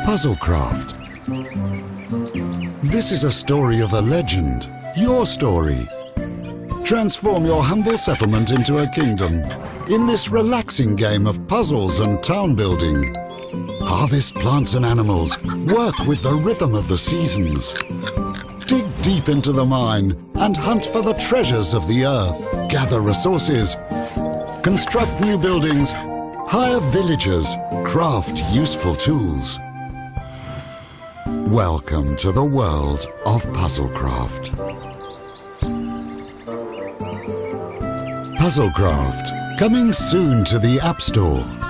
Puzzlecraft. This is a story of a legend, your story. Transform your humble settlement into a kingdom in this relaxing game of puzzles and town building. Harvest plants and animals, work with the rhythm of the seasons. Dig deep into the mine and hunt for the treasures of the earth. Gather resources, construct new buildings, hire villagers, craft useful tools. Welcome to the world of Puzzlecraft. Puzzlecraft, coming soon to the App Store.